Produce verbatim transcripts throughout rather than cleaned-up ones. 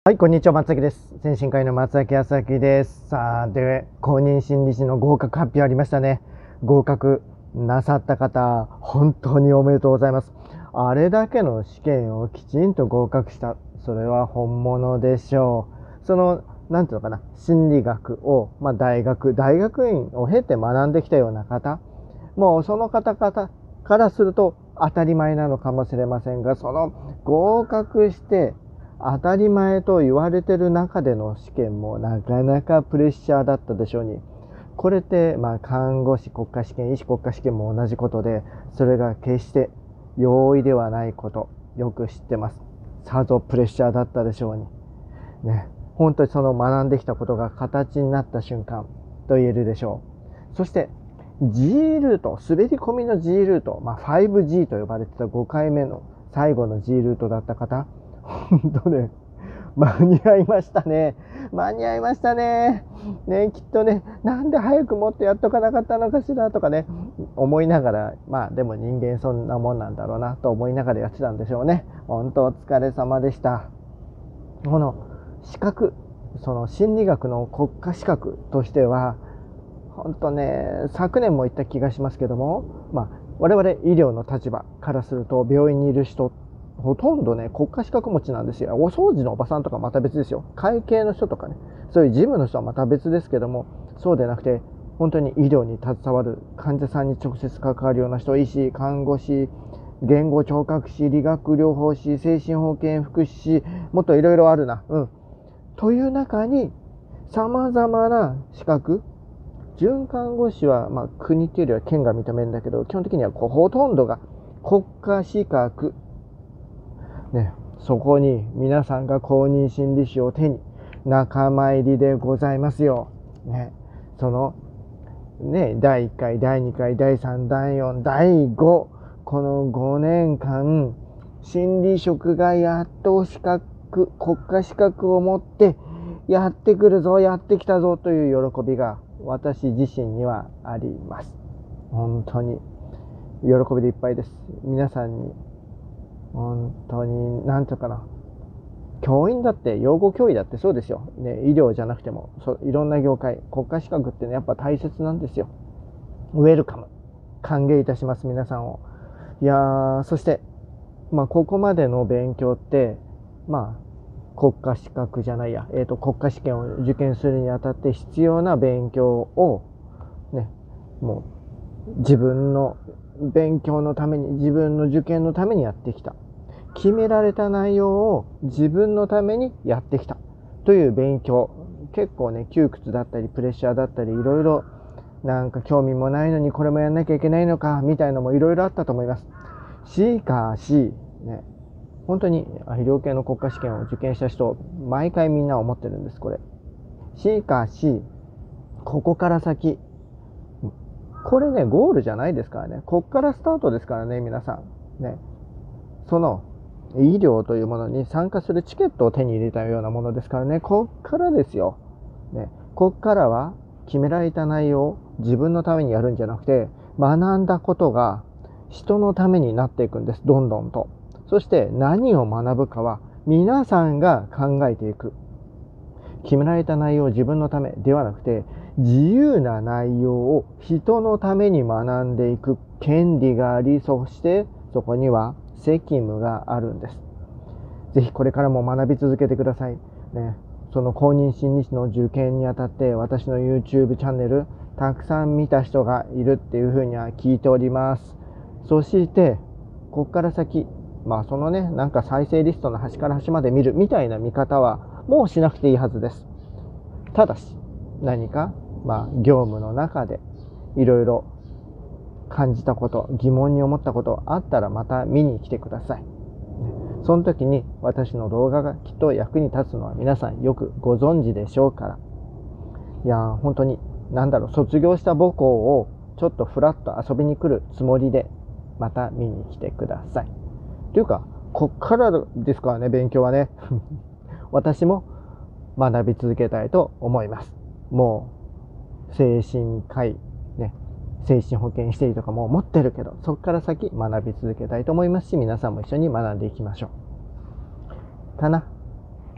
はい、こんにちは、松崎です。精神科医の松崎康明です。さあ、で、公認心理師の合格発表ありましたね。合格なさった方、本当におめでとうございます。あれだけの試験をきちんと合格した、それは本物でしょう。その、なんていうのかな、心理学を、まあ、大学、大学院を経て学んできたような方、もうその方々からすると当たり前なのかもしれませんが、その合格して、当たり前と言われてる中での試験もなかなかプレッシャーだったでしょうに。これって、まあ、看護師国家試験、医師国家試験も同じことで、それが決して容易ではないこと、よく知ってます。さぞプレッシャーだったでしょうに。ね、本当にその学んできたことが形になった瞬間と言えるでしょう。そして、G ルート、滑り込みの G ルート、まあ、ファイブジー と呼ばれてたごかいめの最後の G ルートだった方、本当ね、間に合いましたね。間に合いましたね。ね、きっとね、なんで早くもっとやっとかなかったのかしらとかね、思いながら、まあでも人間そんなもんなんだろうなと思いながらやってたんでしょうね。本当お疲れ様でした。この資格、その心理学の国家資格としては、本当ね、昨年も言った気がしますけども、まあ我々医療の立場からすると病院にいる人ほとんどね、国家資格持ちなんですよ。お掃除のおばさんとかまた別ですよ。会計の人とかね、そういう事務の人はまた別ですけども、そうでなくて、本当に医療に携わる患者さんに直接関わるような人、医師、看護師、言語聴覚士、理学療法士、精神保健福祉士、もっといろいろあるな。うん。という中に、様々な資格、准看護師は、まあ、国っていうよりは県が認めるんだけど、基本的にはこうほとんどが国家資格、ね、そこに皆さんが公認心理師を手に仲間入りでございますよ。ね、その、ね、だいいっかい、だいにかい、だいさん、だいよん、だいご、このごねんかん、心理職がやっと資格、国家資格を持ってやってくるぞ、やってきたぞという喜びが私自身にはあります。本当に喜びでいっぱいです。皆さんに本当に、なんていうかな。教員だって、養護教諭だってそうですよ。ね、医療じゃなくても、そいろんな業界、国家資格ってね、やっぱ大切なんですよ。ウェルカム。歓迎いたします、皆さんを。いやー、そして、まあ、ここまでの勉強って、まあ、国家資格じゃないや、えっと、国家試験を受験するにあたって必要な勉強を、ね、もう、自分の勉強のために、自分の受験のためにやってきた。決められた内容を自分のためにやってきたという勉強、結構ね、窮屈だったりプレッシャーだったり、いろいろなんか興味もないのにこれもやんなきゃいけないのかみたいなのもいろいろあったと思います。しかしね、本当に医療系の国家試験を受験した人、毎回みんな思ってるんです。これしかしここから先、これね、ゴールじゃないですからね。こっからスタートですからね、皆さんね。その医療というものに参加するチケットを手に入れたようなものですからね。こっからですよ。ね、こっからは決められた内容を自分のためにやるんじゃなくて、学んだことが人のためになっていくんです。どんどんと。そして何を学ぶかは皆さんが考えていく。決められた内容を自分のためではなくて、自由な内容を人のために学んでいく権利があり、そしてそこには責務があるんです。ぜひこれからも学び続けてください。ね、その公認心理師の受験にあたって私の YouTube チャンネルたくさん見た人がいるっていうふうには聞いております。そしてここから先、まあそのね、なんか再生リストの端から端まで見るみたいな見方はもうしなくていいはずです。ただし何かまあ業務の中でいろいろ感じたこと、疑問に思ったことあったらまた見に来てください。その時に私の動画がきっと役に立つのは皆さんよくご存知でしょうから。いやー、本当になんだろう、卒業した母校をちょっとフラッと遊びに来るつもりでまた見に来てください。というか、こっからですからね、勉強はね。私も学び続けたいと思います。もう精神科医ね、精神保健しているとかも持ってるけど、そこから先学び続けたいと思いますし、皆さんも一緒に学んでいきましょう。かな。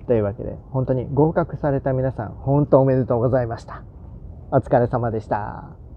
というわけで、本当に合格された皆さん、本当おめでとうございました。お疲れ様でした。